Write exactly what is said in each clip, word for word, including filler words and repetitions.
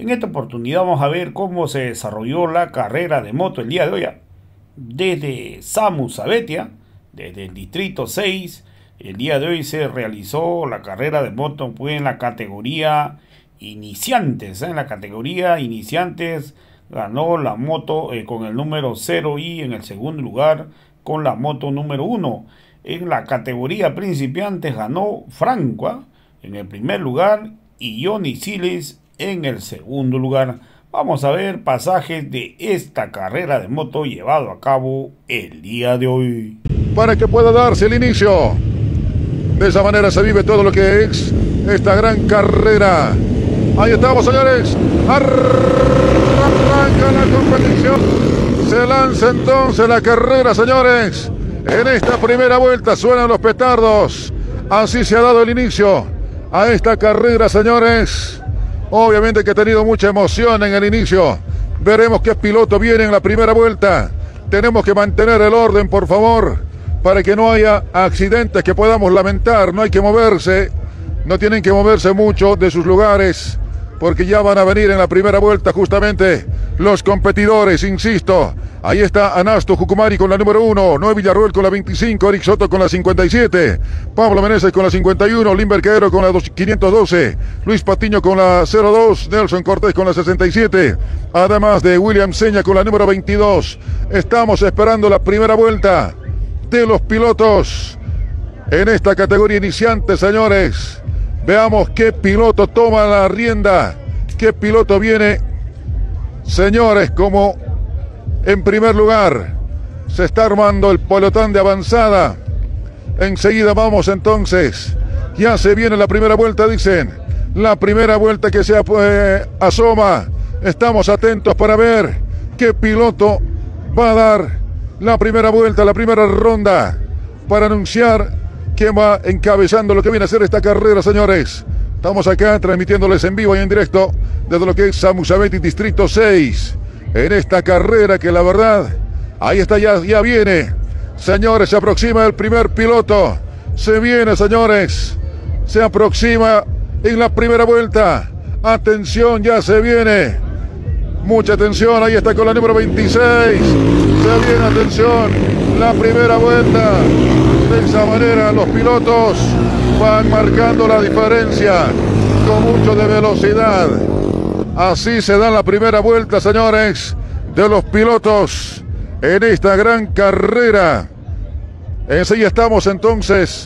En esta oportunidad vamos a ver cómo se desarrolló la carrera de moto el día de hoy. Desde Samu Sabetia, desde el distrito seis, el día de hoy se realizó la carrera de moto pues, en la categoría iniciantes. ¿eh? En la categoría iniciantes ganó la moto eh, con el número cero y en el segundo lugar con la moto número uno. En la categoría principiantes ganó Franco ¿eh? en el primer lugar y Johnny Siles en el segundo lugar. Vamos a ver pasajes de esta carrera de moto llevado a cabo el día de hoy. Para que pueda darse el inicio. De esa manera se vive todo lo que es esta gran carrera. Ahí estamos, señores. Arranca la competición. Se lanza entonces la carrera, señores. En esta primera vuelta suenan los petardos. Así se ha dado el inicio a esta carrera, señores. Obviamente que ha tenido mucha emoción en el inicio. Veremos qué piloto viene en la primera vuelta. Tenemos que mantener el orden, por favor, para que no haya accidentes que podamos lamentar. No hay que moverse, no tienen que moverse mucho de sus lugares, porque ya van a venir en la primera vuelta justamente los competidores, insisto. Ahí está Anasto Jucumari con la número uno, Noé Villarroel con la veinticinco, Eric Soto con la cincuenta y siete, Pablo Meneses con la cincuenta y uno, Limber Caero con la quinientos doce, Luis Patiño con la cero dos, Nelson Cortés con la sesenta y siete, además de William Seña con la número veintidós. Estamos esperando la primera vuelta de los pilotos en esta categoría iniciante, señores. Veamos qué piloto toma la rienda, qué piloto viene, señores, como en primer lugar. Se está armando el pelotón de avanzada. Enseguida vamos entonces. Ya se viene la primera vuelta, dicen. La primera vuelta que se eh, asoma. Estamos atentos para ver qué piloto va a dar la primera vuelta, la primera ronda, para anunciar quién va encabezando lo que viene a ser esta carrera, señores. Estamos acá transmitiéndoles en vivo y en directo desde lo que es Samu Sabetia Distrito seis. En esta carrera que la verdad, ahí está, ya, ya viene. Señores, se aproxima el primer piloto. Se viene, señores. Se aproxima en la primera vuelta. Atención, ya se viene. Mucha atención, ahí está con la número veintiséis. Se viene, atención, la primera vuelta. De esa manera los pilotos van marcando la diferencia con mucho de velocidad. Así se da la primera vuelta, señores, de los pilotos en esta gran carrera. Enseguida estamos entonces.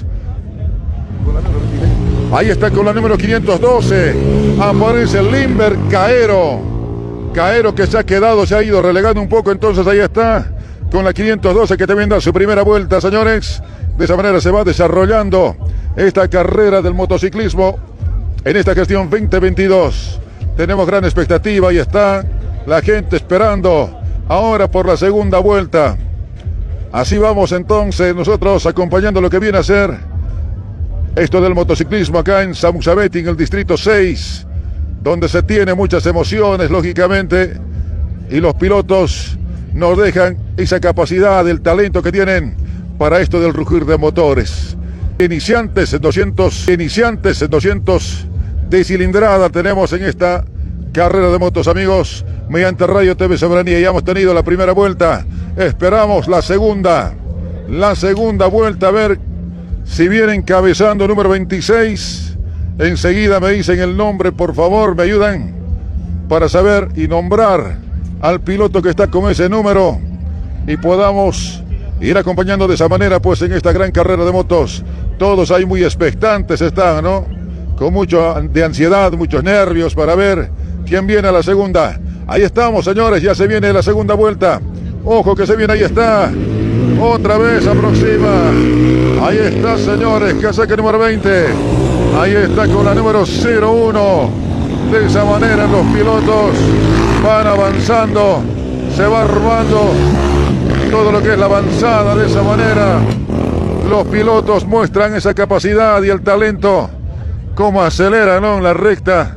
Ahí está con la número quinientos doce. Aparece Limber Caero. Caero que se ha quedado, se ha ido relegando un poco. Entonces ahí está con la quinientos doce que también da su primera vuelta, señores. De esa manera se va desarrollando esta carrera del motociclismo en esta gestión veinte veintidós. Tenemos gran expectativa y está la gente esperando ahora por la segunda vuelta. Así vamos entonces nosotros acompañando lo que viene a ser esto del motociclismo acá en Samu Sabetia, en el distrito seis, donde se tiene muchas emociones, lógicamente, y los pilotos nos dejan esa capacidad, el talento que tienen para esto del rugir de motores. Iniciantes en doscientos, iniciantes en doscientos de cilindrada tenemos en esta carrera de motos, amigos, mediante Radio T V Soberanía. Ya hemos tenido la primera vuelta, esperamos la segunda, la segunda vuelta, a ver si viene encabezando número veintiséis. Enseguida me dicen el nombre, por favor, me ayudan para saber y nombrar al piloto que está con ese número y podamos ir acompañando de esa manera pues en esta gran carrera de motos. Todos ahí muy expectantes están, ¿no? Con mucho de ansiedad, muchos nervios para ver quién viene a la segunda. Ahí estamos, señores, ya se viene la segunda vuelta. Ojo que se viene, ahí está. Otra vez aproxima. Ahí está, señores, casaca número veinte. Ahí está con la número cero uno. De esa manera los pilotos van avanzando. Se va armando todo lo que es la avanzada. De esa manera los pilotos muestran esa capacidad y el talento. Cómo acelera, ¿no? En la recta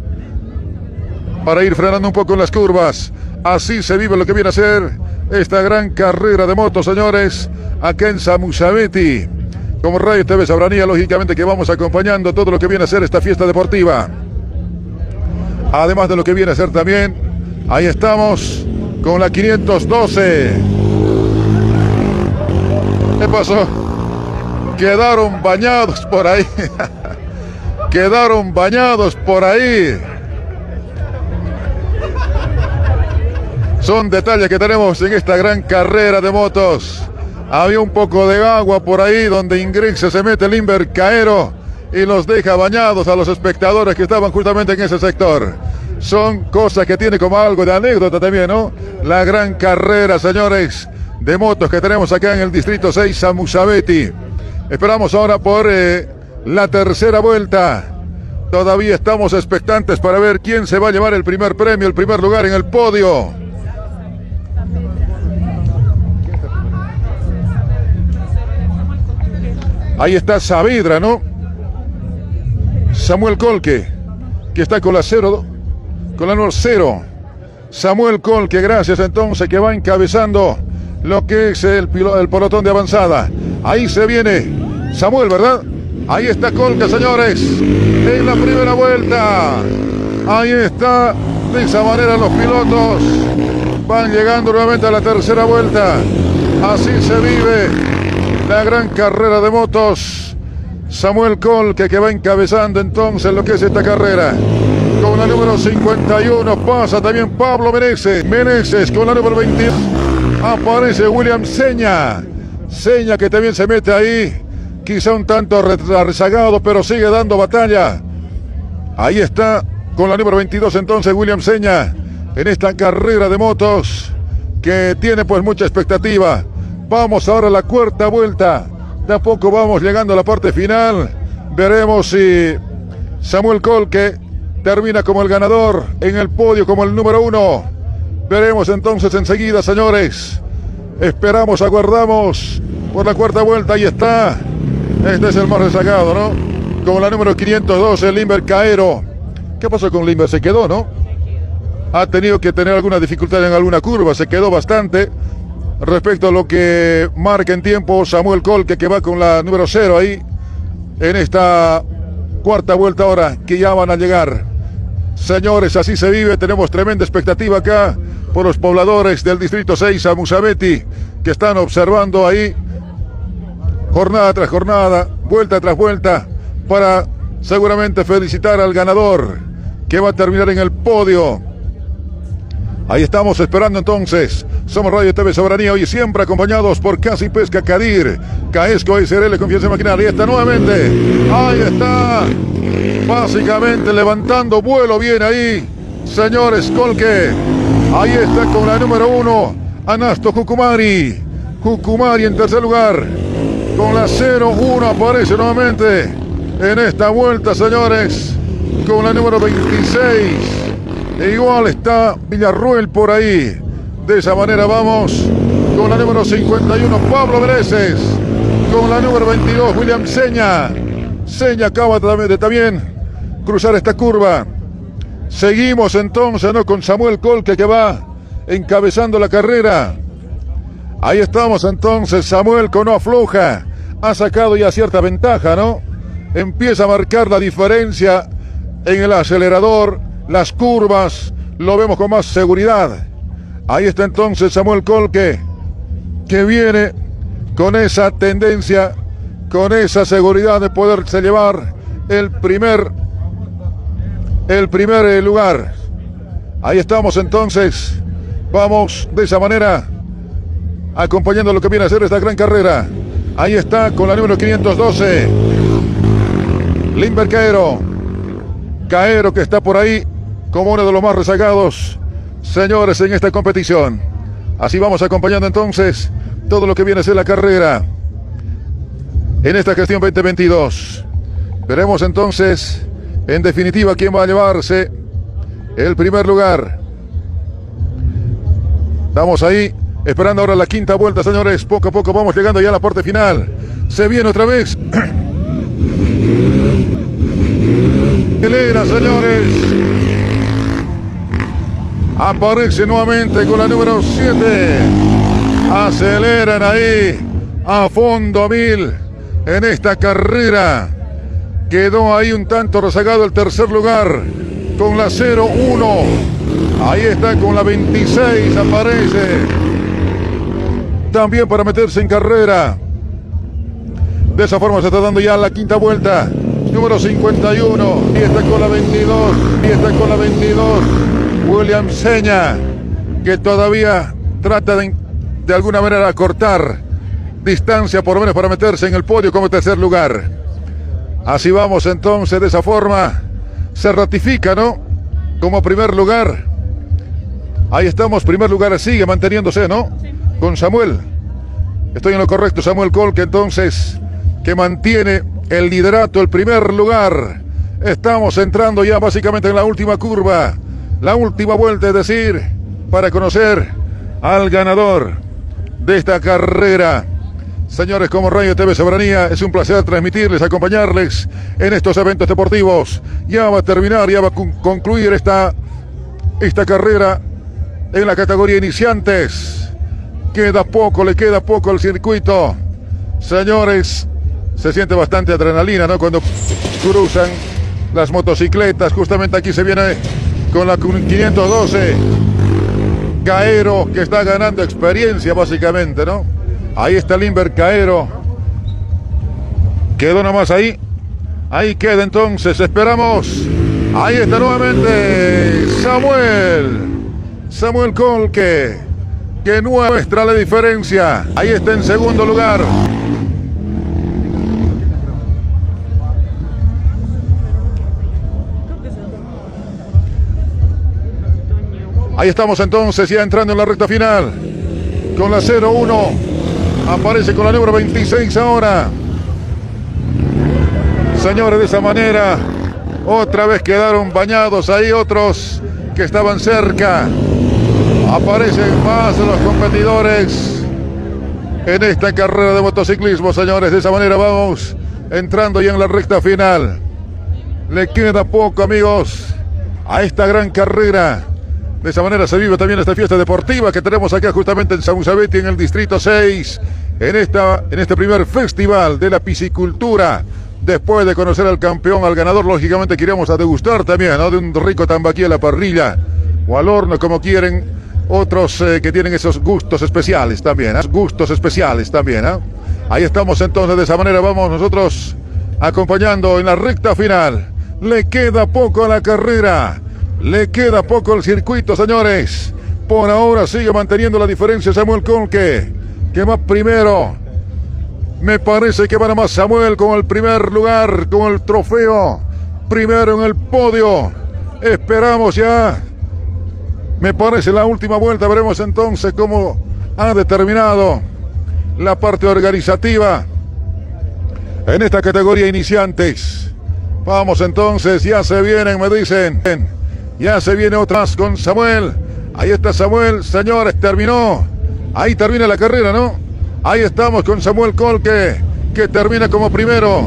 para ir frenando un poco en las curvas. Así se vive lo que viene a ser esta gran carrera de motos, señores, acá en Samu Sabetia. Como Radio T V Soberanía, lógicamente que vamos acompañando todo lo que viene a ser esta fiesta deportiva. además de lo que viene a ser también. Ahí estamos con la quinientos doce. ¿Qué pasó? Quedaron bañados por ahí. Quedaron bañados por ahí. Son detalles que tenemos en esta gran carrera de motos. Había un poco de agua por ahí donde ingresa, se mete Limber Caero y los deja bañados a los espectadores que estaban justamente en ese sector. Son cosas que tiene como algo de anécdota también, ¿no? La gran carrera, señores, de motos que tenemos acá en el Distrito seis, Samusabeti. Esperamos ahora por eh, la tercera vuelta. Todavía estamos expectantes para ver quién se va a llevar el primer premio, el primer lugar en el podio. Ahí está Saavedra, ¿no? Samuel Colque, que está con la cero, con la número cero. Samuel Colque, gracias entonces, que va encabezando lo que es el, el pelotón de avanzada. Ahí se viene Samuel, ¿verdad? Ahí está Colque, señores, en la primera vuelta. Ahí está, de esa manera los pilotos van llegando nuevamente a la tercera vuelta. Así se vive la gran carrera de motos. Samuel Colque, que va encabezando entonces lo que es esta carrera. Con la número cincuenta y uno pasa también Pablo Meneses. Meneses con la número veintidós. Aparece William Seña. Seña que también se mete ahí. Quizá un tanto rezagado, pero sigue dando batalla. Ahí está con la número veintidós entonces William Seña. En esta carrera de motos que tiene pues mucha expectativa. Vamos ahora a la cuarta vuelta. De a poco vamos llegando a la parte final. Veremos si Samuel Colque termina como el ganador en el podio, como el número uno. Veremos entonces enseguida, señores. Esperamos, aguardamos por la cuarta vuelta. Ahí está. Este es el más rezagado, ¿no? Con la número quinientos doce, Limber Caero. ¿Qué pasó con Limber? Se quedó, ¿no? Ha tenido que tener alguna dificultad en alguna curva. Se quedó bastante. Respecto a lo que marca en tiempo Samuel Colque, que va con la número cero ahí en esta cuarta vuelta ahora, que ya van a llegar. Señores, así se vive. Tenemos tremenda expectativa acá por los pobladores del Distrito seis, Samusabeti, que están observando ahí jornada tras jornada, vuelta tras vuelta, para seguramente felicitar al ganador, que va a terminar en el podio. Ahí estamos esperando entonces. Somos Radio T V Soberanía, hoy siempre acompañados por Casi Pesca Cadir, Caesco S R L, Confianza Maquinaria. Ahí está nuevamente. Ahí está. Básicamente levantando vuelo bien ahí. Señores, Colque. Ahí está con la número uno. Anasto Jucumari. Jucumari en tercer lugar. Con la cero uno aparece nuevamente en esta vuelta, señores. Con la número veintiséis. E igual está Villarruel por ahí. De esa manera vamos con la número cincuenta y uno, Pablo Meneses. Con la número veintidós, William Seña. Seña acaba de también cruzar esta curva. Seguimos entonces, ¿no? Con Samuel Colque, que va encabezando la carrera. Ahí estamos entonces. Samuel, que no afloja. Ha sacado ya cierta ventaja, ¿no? Empieza a marcar la diferencia en el acelerador. Las curvas lo vemos con más seguridad. Ahí está entonces Samuel Colque, que viene con esa tendencia, con esa seguridad de poderse llevar el primer, el primer lugar. Ahí estamos entonces. Vamos de esa manera, acompañando lo que viene a ser esta gran carrera. Ahí está con la número quinientos doce, Limber Caero. Caero, que está por ahí como uno de los más rezagados, señores, en esta competición. Así vamos acompañando entonces todo lo que viene a ser la carrera en esta gestión veinte veintidós. Veremos entonces, en definitiva, quién va a llevarse el primer lugar. Estamos ahí, esperando ahora la quinta vuelta, señores. Poco a poco vamos llegando ya a la parte final. Se viene otra vez. Acelera, señores. Aparece nuevamente con la número siete. Aceleran ahí a fondo mil en esta carrera. Quedó ahí un tanto rezagado el tercer lugar con la cero uno. Ahí está con la veintiséis, aparece. También para meterse en carrera. De esa forma se está dando ya la quinta vuelta. Número cincuenta y uno. Y está con la veintidós. Y está con la veintidós. William Seña, que todavía trata de, de alguna manera acortar distancia, por lo menos para meterse en el podio como tercer lugar. Así vamos entonces, de esa forma se ratifica, ¿no? Como primer lugar. Ahí estamos, primer lugar sigue manteniéndose, ¿no? Sí. Con Samuel. Estoy en lo correcto, Samuel Colque, entonces, que mantiene el liderato, el primer lugar. Estamos entrando ya básicamente en la última curva, la última vuelta, es decir, para conocer al ganador de esta carrera. Señores, como Radio T V Soberanía, es un placer transmitirles, acompañarles en estos eventos deportivos. Ya va a terminar, ya va a concluir esta, esta carrera en la categoría iniciantes. Queda poco, le queda poco al circuito. Señores, se siente bastante adrenalina, ¿no? Cuando cruzan las motocicletas. Justamente aquí se viene con la quinientos doce. Caero, que está ganando experiencia básicamente, ¿no? Ahí está Limber Caero. Quedó nomás ahí. Ahí queda entonces, esperamos. Ahí está nuevamente Samuel. Samuel Colque, que muestra la diferencia. Ahí está en segundo lugar. Ahí estamos entonces ya entrando en la recta final. Con la cero uno. Aparece con la número veintiséis ahora. Señores, de esa manera otra vez quedaron bañados ahí otros que estaban cerca. Aparecen más de los competidores en esta carrera de motociclismo, señores. De esa manera vamos entrando ya en la recta final. Le queda poco, amigos, a esta gran carrera. De esa manera se vive también esta fiesta deportiva que tenemos acá justamente en Samusaveti, en el distrito seis, en, esta, en este primer festival de la piscicultura. Después de conocer al campeón, al ganador, lógicamente queríamos a degustar también, ¿no? De un rico tambaquí a la parrilla o al horno, como quieren otros eh, que tienen esos gustos especiales también, ¿eh? Gustos especiales también, ¿eh? Ahí estamos entonces, de esa manera vamos nosotros acompañando en la recta final. Le queda poco a la carrera. Le queda poco al circuito, señores. Por ahora sigue manteniendo la diferencia Samuel Colque, que va primero. Me parece que va nada más Samuel con el primer lugar, con el trofeo. Primero en el podio. Esperamos ya. Me parece la última vuelta. Veremos entonces cómo ha determinado la parte organizativa en esta categoría iniciantes. Vamos entonces, ya se vienen, me dicen. Ya se viene otra más con Samuel. Ahí está Samuel, señores, terminó. Ahí termina la carrera, ¿no? Ahí estamos con Samuel Colque, que termina como primero.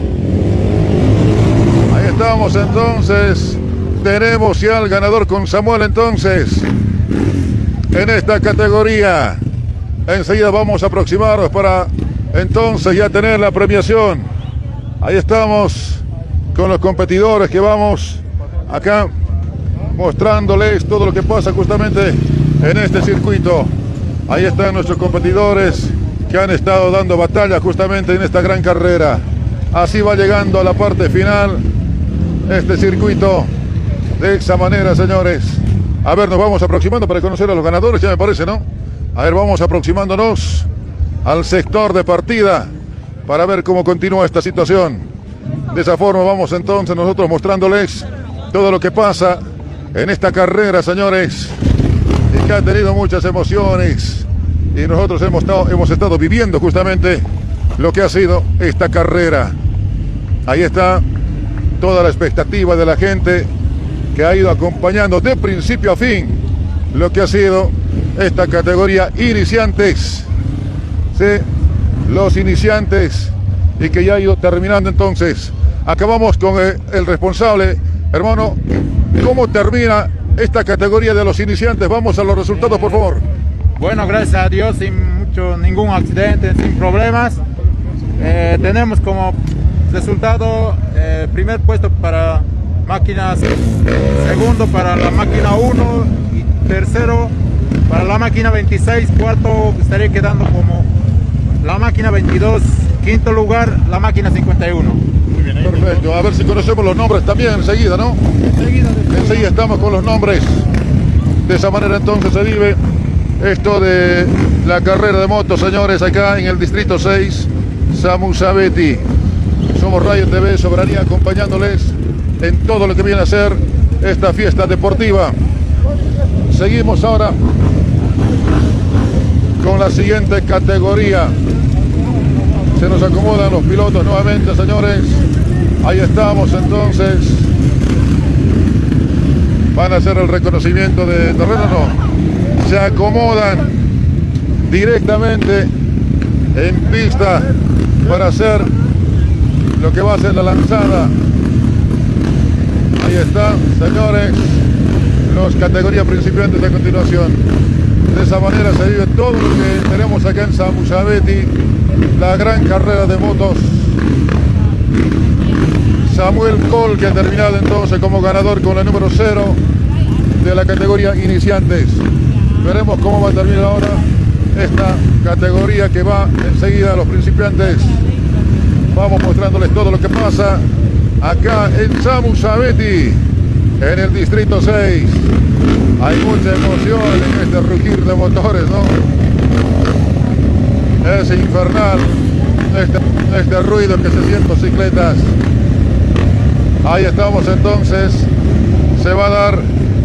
Ahí estamos entonces. Tenemos ya al ganador con Samuel entonces. En esta categoría. Enseguida vamos a aproximarnos para entonces ya tener la premiación. Ahí estamos con los competidores que vamos acá mostrándoles todo lo que pasa justamente en este circuito. Ahí están nuestros competidores que han estado dando batalla justamente en esta gran carrera. Así va llegando a la parte final este circuito. De esa manera, señores. A ver, nos vamos aproximando para conocer a los ganadores, ya me parece, ¿no? A ver, vamos aproximándonos al sector de partida para ver cómo continúa esta situación. De esa forma vamos entonces nosotros mostrándoles todo lo que pasa en esta carrera, señores, y que ha tenido muchas emociones. Y nosotros hemos estado, hemos estado viviendo justamente lo que ha sido esta carrera. Ahí está toda la expectativa de la gente que ha ido acompañando de principio a fin lo que ha sido esta categoría iniciantes. Sí, los iniciantes, y que ya ha ido terminando entonces. Acabamos con el, el responsable, hermano. ¿Cómo termina esta categoría de los iniciantes? Vamos a los resultados, por favor. Bueno, gracias a Dios, sin mucho, ningún accidente, sin problemas. Eh, tenemos como resultado eh, primer puesto para máquinas, segundo para la máquina uno y tercero para la máquina veintiséis, cuarto estaría quedando como la máquina veintidós, quinto lugar la máquina cincuenta y uno. Muy bien, perfecto, a ver si conocemos los nombres también enseguida, ¿no? Enseguida, enseguida estamos con los nombres. De esa manera entonces se vive esto de la carrera de motos, señores, acá en el distrito seis, Samu Sabetti. Somos Radio T V Soberanía, acompañándoles en todo lo que viene a ser esta fiesta deportiva. Seguimos ahora con la siguiente categoría. Se nos acomodan los pilotos nuevamente, señores. Ahí estamos entonces. Van a hacer el reconocimiento de terreno, no. Se acomodan directamente en pista para hacer lo que va a ser la lanzada. Ahí está, señores, los categorías principiantes de continuación. De esa manera se vive todo lo que tenemos acá en Samu Sabetti, la gran carrera de motos. Samuel Col, que ha terminado entonces como ganador con el número cero de la categoría iniciantes. Veremos cómo va a terminar ahora esta categoría que va enseguida a los principiantes. Vamos mostrándoles todo lo que pasa acá en Samu Sabetti, en el distrito seis. Hay mucha emoción en este rugir de motores, ¿no? Es infernal este, este ruido que se siente en bicicletas. Ahí estamos entonces. Se va a dar.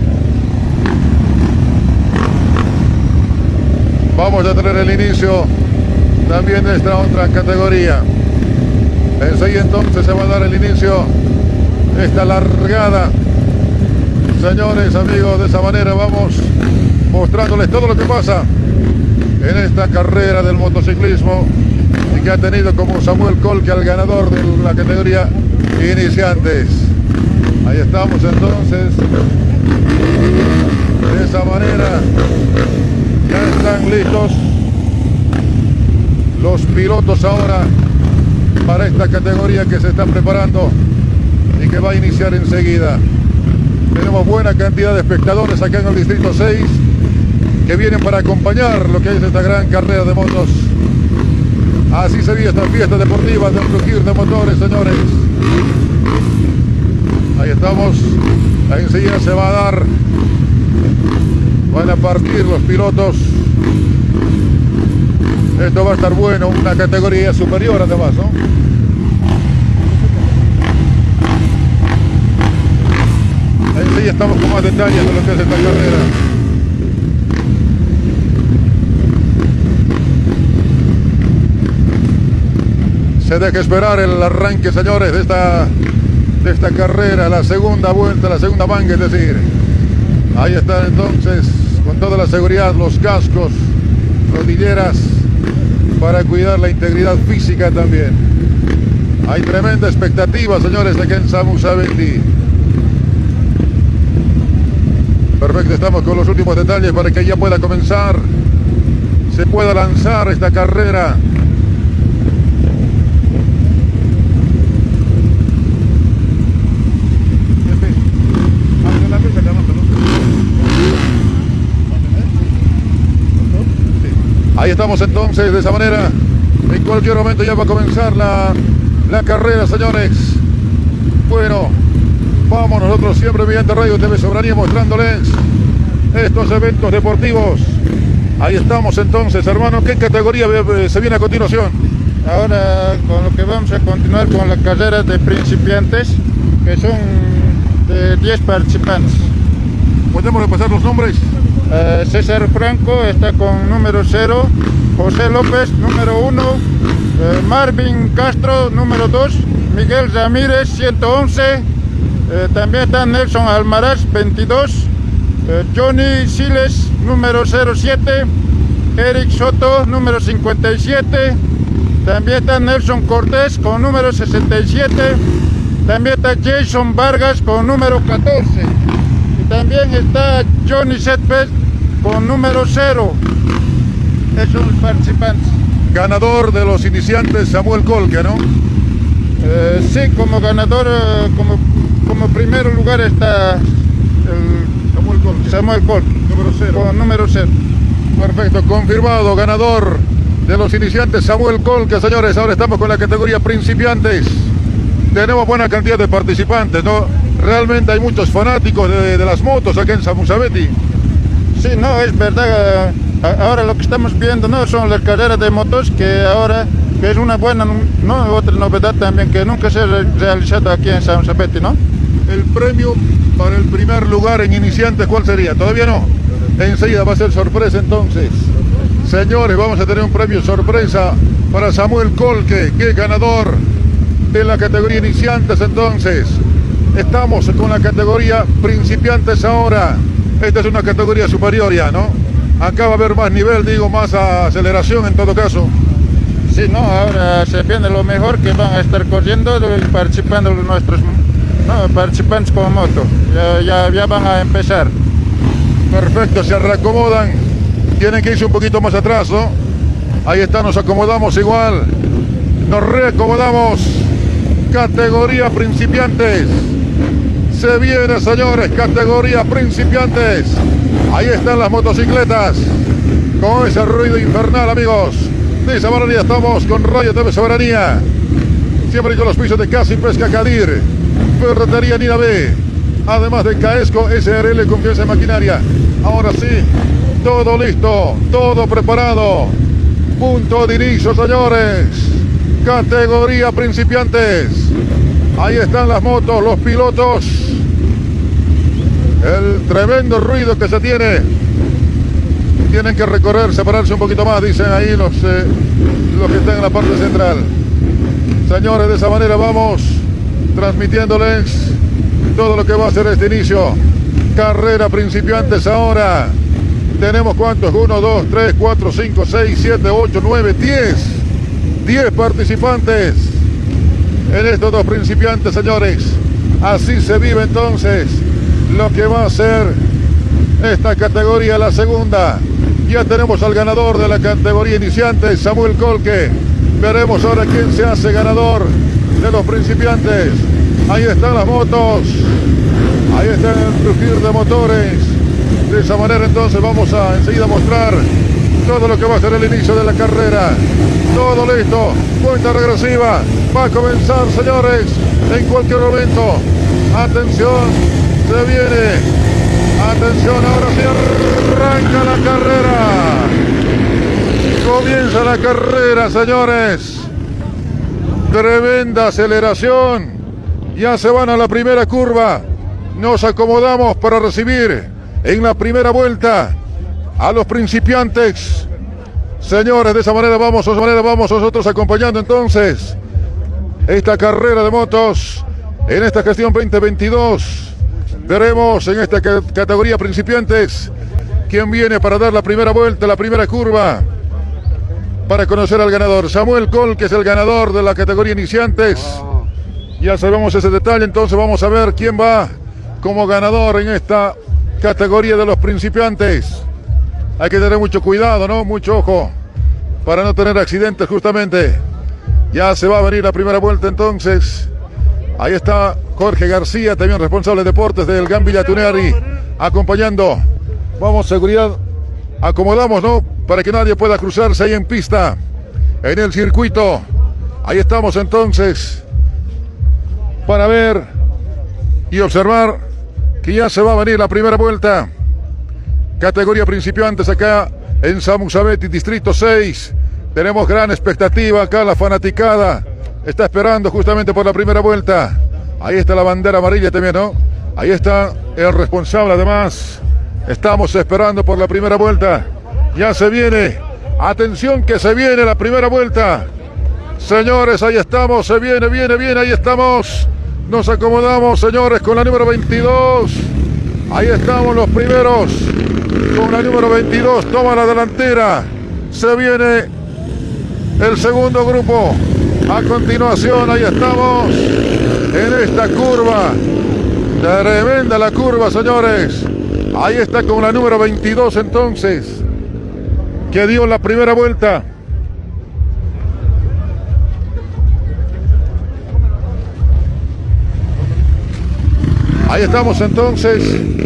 Vamos a tener el inicio también de esta otra categoría. Enseguida entonces se va a dar el inicio de esta largada. Señores, amigos, de esa manera vamos mostrándoles todo lo que pasa en esta carrera del motociclismo y que ha tenido como Samuel Colque al ganador de la categoría iniciantes. Ahí estamos entonces. De esa manera ya están listos los pilotos ahora para esta categoría que se está preparando y que va a iniciar enseguida. Tenemos buena cantidad de espectadores acá en el distrito seis que vienen para acompañar lo que es esta gran carrera de motos. Así se vive esta fiesta deportiva del rugir de motores, señores. Ahí estamos. Ahí enseguida se va a dar. Van a partir los pilotos. Esto va a estar bueno, una categoría superior además, ¿no? Ahí estamos con más detalles de lo que es esta carrera. Se deja esperar el arranque, señores, de esta, de esta carrera, la segunda vuelta, la segunda manga, es decir. Ahí están entonces, con toda la seguridad, los cascos, rodilleras, para cuidar la integridad física también. Hay tremenda expectativa, señores, aquí en Samu Sabetti. Perfecto, estamos con los últimos detalles para que ya pueda comenzar, se pueda lanzar esta carrera. Ahí estamos entonces, de esa manera, en cualquier momento ya va a comenzar la, la carrera, señores. Bueno, vamos nosotros siempre mediante Radio T V Soberanía mostrándoles estos eventos deportivos. Ahí estamos entonces, hermano. ¿Qué categoría se viene a continuación? Ahora con lo que vamos a continuar con la carrera de principiantes, que son de diez participantes. ¿Podemos repasar los nombres? Uh, César Franco está con número cero, José López número uno, uh, Marvin Castro número dos, Miguel Ramírez ciento once, uh, también está Nelson Almaraz veintidós, uh, Johnny Siles número cero siete, Eric Soto número cincuenta y siete, también está Nelson Cortés con número sesenta y siete, también está Jason Vargas con número catorce. También está Johnny Setfeld con número cero. Esos son los participantes. Ganador de los iniciantes, Samuel Colque, ¿no? Eh, sí, como ganador, eh, como como primer lugar está el Samuel Colque. Samuel Colque, Número cero. con número cero. Perfecto, confirmado, ganador de los iniciantes Samuel Colque, señores. Ahora estamos con la categoría principiantes. Tenemos buena cantidad de participantes, ¿no? Realmente hay muchos fanáticos de, de las motos aquí en Samusaveti. Sí, no, es verdad. Ahora lo que estamos viendo, ¿no?, son las carreras de motos, que ahora que es una buena, no, otra novedad también que nunca se ha realizado aquí en Samusaveti, ¿no? El premio para el primer lugar en iniciantes, ¿cuál sería? Todavía no. Enseguida va a ser sorpresa entonces. Señores, vamos a tener un premio sorpresa para Samuel Colque, que es ganador de la categoría iniciantes entonces. Estamos con la categoría principiantes ahora. Esta es una categoría superior ya, ¿no? Acá va a haber más nivel, digo, más aceleración en todo caso. Sí, no, ahora se viene lo mejor, que van a estar corriendo y participando nuestros no, participantes con moto. Ya, ya, ya van a empezar. Perfecto, se reacomodan. Tienen que irse un poquito más atrás, ¿no? Ahí está, nos acomodamos igual. Nos reacomodamos. Categoría principiantes. Se viene, señores, categoría principiantes. Ahí están las motocicletas. Con ese ruido infernal, amigos. De esa manera estamos con Radio T V Soberanía. Siempre con los pisos de Casi Pesca Cadir. Ferretería Nina B. Además de Caesco S R L, confianza en maquinaria. Ahora sí, todo listo, todo preparado. Punto de inicio, señores. Categoría principiantes. Ahí están las motos, los pilotos. El tremendo ruido que se tiene. Tienen que recorrer, separarse un poquito más, dicen ahí los, eh, los que están en la parte central. Señores, de esa manera vamos transmitiéndoles todo lo que va a ser este inicio. Carrera principiantes ahora. Tenemos cuántos, uno, dos, tres, cuatro, cinco, seis, siete, ocho, nueve, diez. diez participantes en estos dos principiantes, señores. Así se vive entonces lo que va a ser esta categoría, la segunda. Ya tenemos al ganador de la categoría iniciante, Samuel Colque. Veremos ahora quién se hace ganador de los principiantes. Ahí están las motos. Ahí está el rugir de motores. De esa manera entonces vamos a enseguida mostrar todo lo que va a ser el inicio de la carrera. Todo listo. Cuenta regresiva. Va a comenzar, señores, en cualquier momento. Atención. Se viene. Atención, ahora sí arranca la carrera. Comienza la carrera, señores. Tremenda aceleración. Ya se van a la primera curva. Nos acomodamos para recibir en la primera vuelta a los principiantes. Señores, de esa manera vamos, de esa manera vamos nosotros acompañando entonces esta carrera de motos en esta gestión veinte veintidós. Veremos en esta categoría principiantes quién viene para dar la primera vuelta, la primera curva, para conocer al ganador. Samuel Colque es el ganador de la categoría iniciantes. Ya sabemos ese detalle, entonces vamos a ver quién va como ganador en esta categoría de los principiantes. Hay que tener mucho cuidado, ¿no? Mucho ojo para no tener accidentes justamente. Ya se va a venir la primera vuelta entonces. Ahí está Jorge García, también responsable de deportes del Gambilla Tunari, acompañando. Vamos, seguridad. Acomodamos, ¿no? Para que nadie pueda cruzarse ahí en pista, en el circuito. Ahí estamos entonces para ver y observar que ya se va a venir la primera vuelta. Categoría principiantes acá en Samusaveti, Distrito seis. Tenemos gran expectativa acá, la fanaticada está esperando justamente por la primera vuelta. Ahí está la bandera amarilla también, ¿no? Ahí está el responsable además. Estamos esperando por la primera vuelta. Ya se viene. Atención que se viene la primera vuelta. Señores, ahí estamos. Se viene, viene, viene. Ahí estamos. Nos acomodamos, señores, con la número veintidós. Ahí estamos los primeros. Con la número veintidós. Toma la delantera. Se viene el segundo grupo. A continuación, ahí estamos en esta curva. Tremenda la curva, señores. Ahí está con la número veintidós entonces, que dio la primera vuelta. Ahí estamos entonces.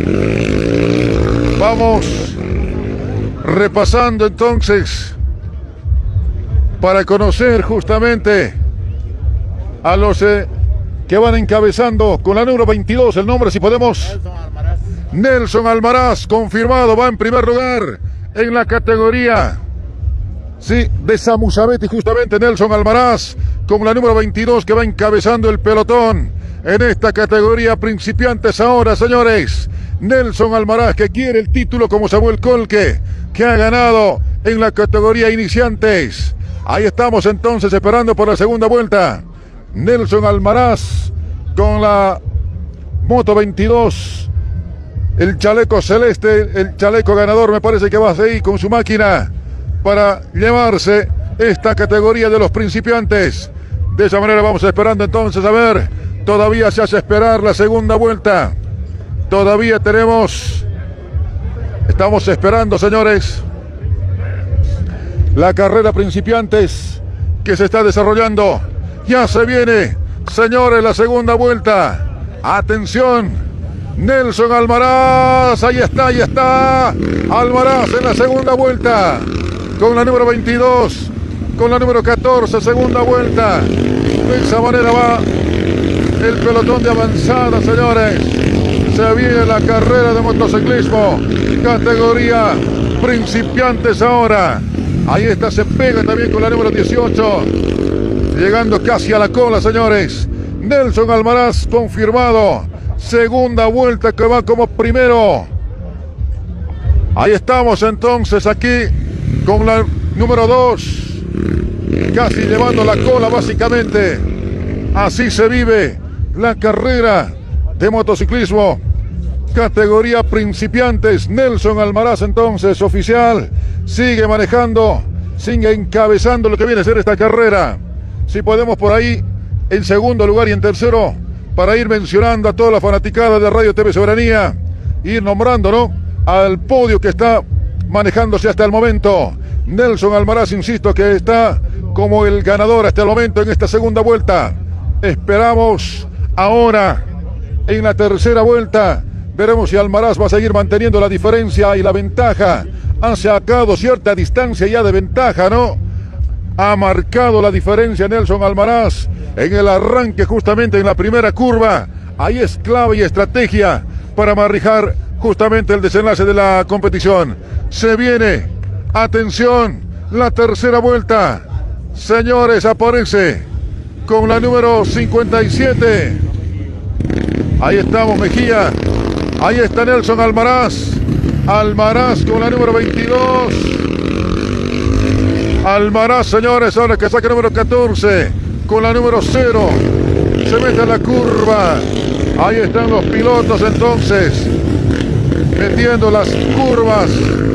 Vamos repasando entonces para conocer justamente a los eh, que van encabezando con la número veintidós. El nombre, si podemos. Nelson Almaraz, confirmado, va en primer lugar en la categoría, sí, de Samusabeti, justamente Nelson Almaraz, con la número veintidós que va encabezando el pelotón en esta categoría principiantes ahora, señores. Nelson Almaraz, que quiere el título como Samuel Colque, que ha ganado en la categoría iniciantes. Ahí estamos entonces esperando por la segunda vuelta. Nelson Almaraz con la moto veintidós. El chaleco celeste, el chaleco ganador, me parece que va a seguir con su máquina para llevarse esta categoría de los principiantes. De esa manera vamos esperando entonces a ver. Todavía se hace esperar la segunda vuelta. Todavía tenemos, estamos esperando, señores, la carrera principiantes que se está desarrollando. Ya se viene, señores, la segunda vuelta. Atención. Nelson Almaraz, ahí está, ahí está. Almaraz en la segunda vuelta. Con la número veintidós, con la número catorce, segunda vuelta. De esa manera va el pelotón de avanzada, señores. Se viene la carrera de motociclismo. Categoría principiantes ahora. Ahí está, se pega también con la número dieciocho. Llegando casi a la cola, señores. Nelson Almaraz confirmado. Segunda vuelta que va como primero. Ahí estamos entonces aquí con la número dos. Casi llevando la cola básicamente. Así se vive la carrera de motociclismo. Categoría principiantes. Nelson Almaraz entonces oficial. Sigue manejando. Sigue encabezando lo que viene a ser esta carrera. Si podemos por ahí en segundo lugar y en tercero, para ir mencionando a toda la fanaticada de Radio T V Soberanía, ir nombrando, ¿no?, al podio que está manejándose hasta el momento. Nelson Almaraz, insisto, que está como el ganador hasta el momento en esta segunda vuelta. Esperamos ahora en la tercera vuelta. Veremos si Almaraz va a seguir manteniendo la diferencia y la ventaja. Han sacado cierta distancia ya de ventaja, ¿no? Ha marcado la diferencia Nelson Almaraz en el arranque, justamente en la primera curva. Ahí es clave y estrategia para manejar justamente el desenlace de la competición. Se viene, atención, la tercera vuelta. Señores, aparece con la número cincuenta y siete. Ahí estamos, Mejía. Ahí está Nelson Almaraz. Almaraz con la número veintidós. Almaraz, señores, ahora que saca el número catorce, con la número cero, se mete en la curva. Ahí están los pilotos entonces, metiendo las curvas,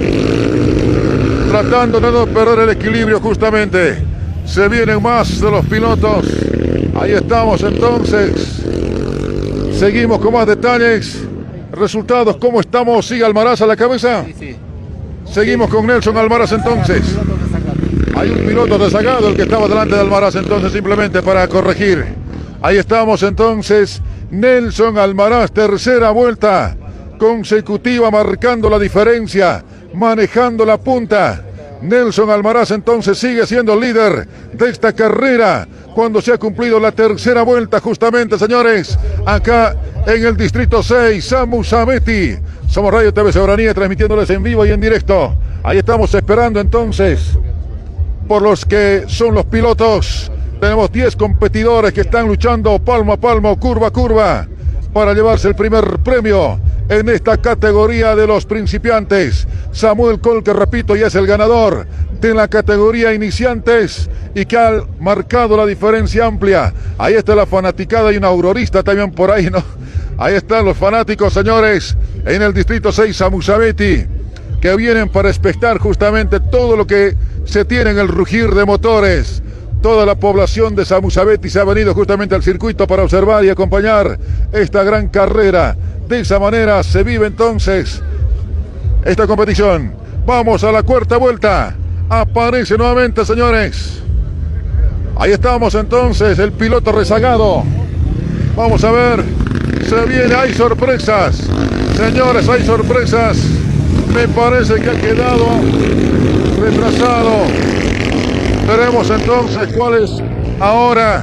tratando de no perder el equilibrio justamente. Se vienen más de los pilotos. Ahí estamos entonces. Seguimos con más detalles. Resultados, ¿cómo estamos? ¿Sigue Almaraz a la cabeza? Sí, sí. Seguimos con Nelson Almaraz entonces. Hay un piloto rezagado, el que estaba delante de Almaraz entonces, simplemente para corregir. Ahí estamos entonces, Nelson Almaraz, tercera vuelta consecutiva, marcando la diferencia, manejando la punta. Nelson Almaraz entonces sigue siendo el líder de esta carrera cuando se ha cumplido la tercera vuelta justamente, señores, acá en el distrito seis, Samusabeti. Somos Radio T V Soberanía, transmitiéndoles en vivo y en directo. Ahí estamos esperando entonces por los que son los pilotos. Tenemos diez competidores que están luchando palmo a palmo, curva a curva, para llevarse el primer premio en esta categoría de los principiantes. Samuel Colque, repito, ya es el ganador de la categoría iniciantes y que ha marcado la diferencia amplia. Ahí está la fanaticada y un aurorista también por ahí, ¿no? Ahí están los fanáticos, señores, en el distrito seis, Samusabeti, que vienen para espectar justamente todo lo que se tiene en el rugir de motores. Toda la población de Samusabeti se ha venido justamente al circuito para observar y acompañar esta gran carrera. De esa manera se vive entonces esta competición. Vamos a la cuarta vuelta. Aparece nuevamente, señores. Ahí estamos entonces, el piloto rezagado. Vamos a ver Se viene, hay sorpresas. Señores, hay sorpresas. Me parece que ha quedado retrasado. Veremos entonces cuáles ahora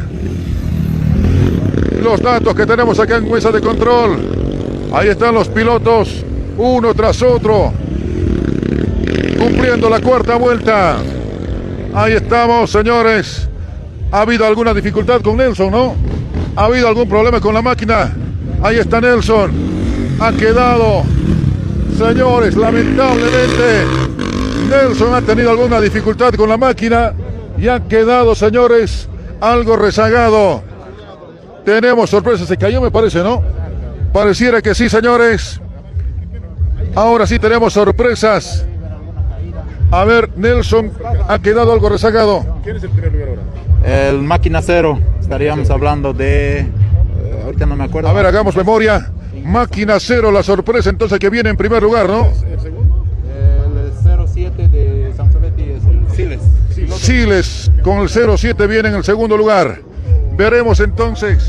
los datos que tenemos acá en mesa de control. Ahí están los pilotos, uno tras otro, cumpliendo la cuarta vuelta. Ahí estamos, señores. ¿Ha habido alguna dificultad con Nelson, no? ¿Ha habido algún problema con la máquina? Ahí está Nelson. Ha quedado, señores, lamentablemente Nelson ha tenido alguna dificultad con la máquina y ha quedado, señores, algo rezagado. Tenemos sorpresas. Se cayó, me parece, ¿no? Pareciera que sí, señores. Ahora sí tenemos sorpresas. A ver, Nelson ha quedado algo rezagado. ¿Quién es el primer lugar ahora? El máquina cero. Estaríamos hablando de... eh, ahorita no me acuerdo. A ver, hagamos memoria. Máquina cero, la sorpresa entonces que viene en primer lugar, ¿no? ¿El segundo? El cero siete de San Soletti es el Siles. Siles con el cero siete viene en el segundo lugar. Veremos entonces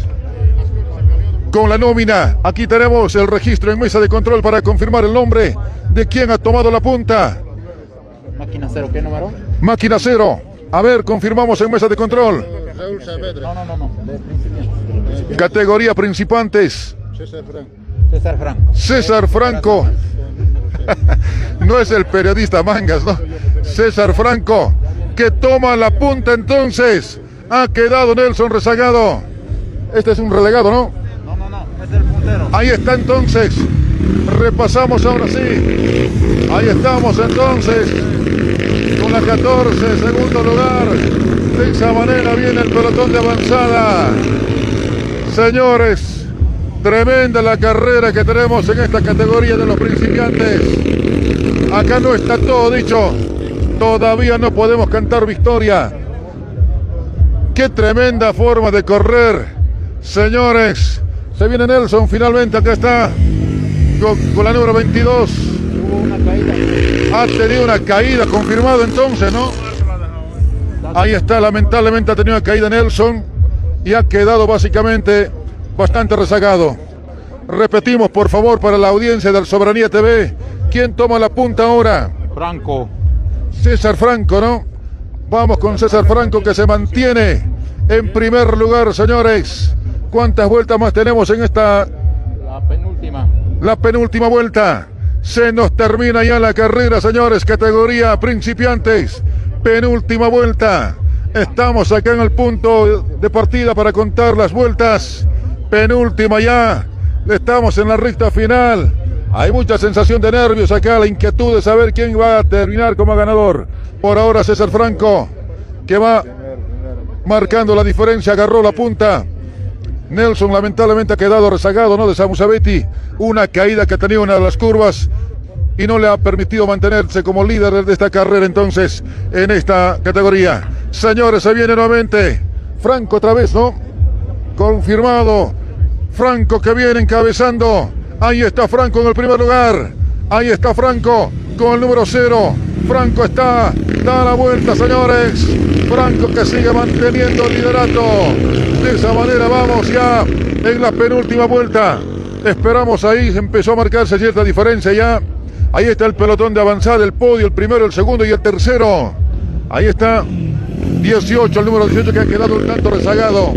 con la nómina. Aquí tenemos el registro en mesa de control para confirmar el nombre de quien ha tomado la punta. Máquina cero, ¿qué número? Máquina cero. A ver, confirmamos en mesa de control. Raúl Saavedra. No, no, no, no. De principiantes. Categoría principantes. César Franco. César Franco. César Franco. No es el periodista Mangas, ¿no? César Franco, que toma la punta entonces. Ha quedado Nelson rezagado. Este es un relegado, ¿no? No, no, no. Es el puntero. Ahí está entonces. Repasamos ahora sí. Ahí estamos entonces. Con la catorce, segundo lugar. De esa manera viene el pelotón de avanzada. Señores, tremenda la carrera que tenemos en esta categoría de los principiantes. Acá no está todo dicho. Todavía no podemos cantar victoria. Qué tremenda forma de correr. Señores, se viene Nelson finalmente. Acá está con, con la número veintidós. Hubo una caída. Ha tenido una caída, confirmado entonces, ¿no? Ahí está, lamentablemente ha tenido una caída Nelson y ha quedado básicamente bastante rezagado. Repetimos, por favor, para la audiencia del Soberanía T V, ¿quién toma la punta ahora? Franco. César Franco, ¿no? Vamos con César Franco, que se mantiene en primer lugar, señores. ¿Cuántas vueltas más tenemos en esta? La penúltima. La penúltima vuelta. Se nos termina ya la carrera, señores. Categoría principiantes. Penúltima vuelta. Estamos acá en el punto de partida para contar las vueltas. Penúltima ya. Estamos en la recta final. Hay mucha sensación de nervios acá, la inquietud de saber quién va a terminar como ganador. Por ahora César Franco, que va marcando la diferencia, agarró la punta. Nelson lamentablemente ha quedado rezagado, ¿no? De Samu Sabetti, una caída que ha tenido una de las curvas y no le ha permitido mantenerse como líder de esta carrera entonces en esta categoría. Señores, se viene nuevamente Franco otra vez, ¿no? Confirmado. Franco que viene encabezando. Ahí está Franco en el primer lugar. Ahí está Franco con el número cero. Franco está, da la vuelta, señores. Franco que sigue manteniendo el liderato. De esa manera vamos ya en la penúltima vuelta. Esperamos ahí, empezó a marcarse cierta diferencia ya. Ahí está el pelotón de avanzada, el podio, el primero, el segundo y el tercero. Ahí está dieciocho, el número dieciocho que ha quedado un tanto rezagado.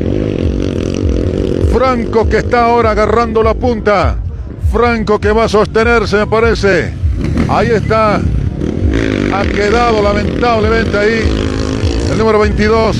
Franco que está ahora agarrando la punta. Franco que va a sostenerse, me parece. Ahí está. Ha quedado lamentablemente ahí el número veintidós.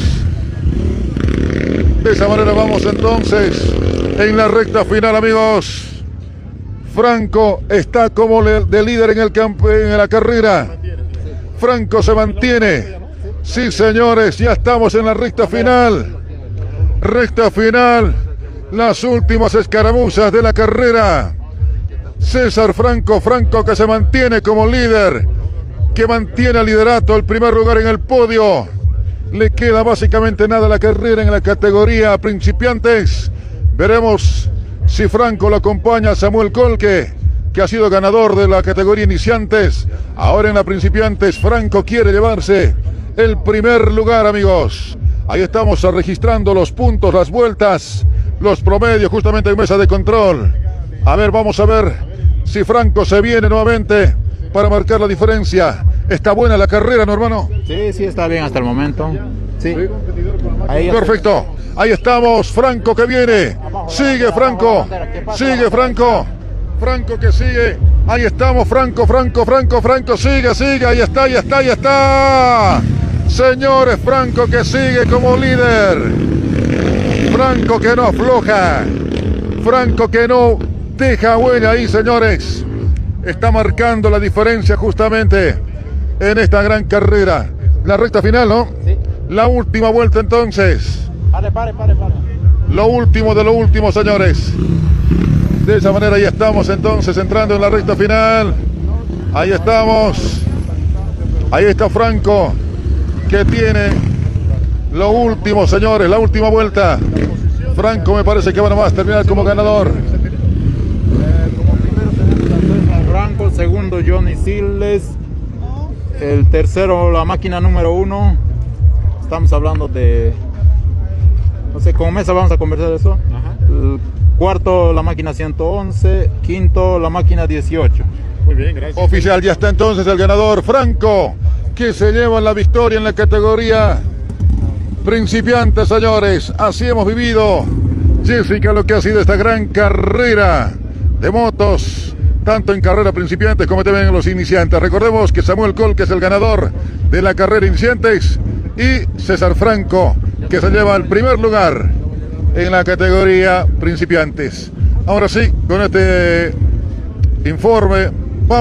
De esa manera vamos entonces en la recta final, amigos. Franco está como de líder en el campo, en la carrera. Franco se mantiene. Sí, señores, ya estamos en la recta final. Recta final. Las últimas escaramuzas de la carrera. César Franco, Franco que se mantiene como líder, que mantiene el liderato, el primer lugar en el podio. Le queda básicamente nada a la carrera en la categoría principiantes. Veremos si Franco lo acompaña a Samuel Colque, que ha sido ganador de la categoría iniciantes. Ahora en la principiantes, Franco quiere llevarse el primer lugar, amigos. Ahí estamos registrando los puntos, las vueltas los promedios justamente en mesa de control. A ver, vamos a ver si Franco se viene nuevamente para marcar la diferencia. ¿Está buena la carrera, no, hermano? Sí, sí, está bien hasta el momento. Sí. Ahí Perfecto. Ahí estamos. Franco que viene. Sigue Franco. Sigue Franco. Franco que sigue. Ahí estamos. Franco, Franco, Franco, Franco. Sigue, sigue. Ahí está, ahí está, ahí está. Señores, Franco que sigue como líder. Franco que no afloja. Franco que no deja huella ahí, señores. Está marcando la diferencia justamente en esta gran carrera. La recta final, ¿no? Sí. La última vuelta entonces. Pare, pare, pare, pare. Lo último de lo último, señores. De esa manera ya estamos entonces entrando en la recta final. Ahí estamos. Ahí está Franco, que tiene lo último, señores, la última vuelta. Franco me parece que va nomás a terminar como ganador. Franco, segundo Johnny Siles, el tercero la máquina número uno. Estamos hablando de, no sé, con Mesa vamos a conversar de eso. Ajá. El cuarto la máquina ciento once, quinto la máquina dieciocho. Muy bien, gracias. Oficial, ya está entonces el ganador, Franco, que se lleva la victoria en la categoría principiantes, señores. Así hemos vivido, Jessica, lo que ha sido esta gran carrera de motos, tanto en carrera principiantes como también en los iniciantes. Recordemos que Samuel Colque es el ganador de la carrera iniciantes y César Franco, que se lleva el primer lugar en la categoría principiantes. Ahora sí, con este informe